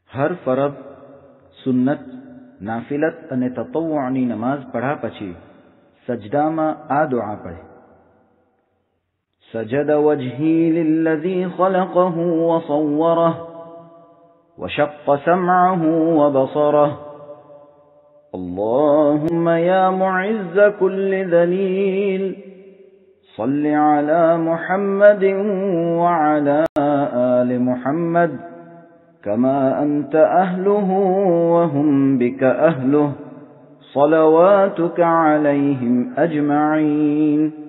हर फरज, सुन्नत, नाफिलत अने ततव्वुनी नमाज पढ़ा पछी सजदामां आ दुआ पढ़े। सजद वजही लिल्लज़ी खलक़हु व सव्वरहु व शक़्क़ समअहु व बसरहु। अल्लाहुम्मा या मुइज़्ज़ कुल्लि ज़लील सल्लि अला मुहम्मदिन व अला आलि मुहम्मद कमा अंत अहलुहु व हुम बिक अहलुहु सलवातुक अलैहिम अजमईन।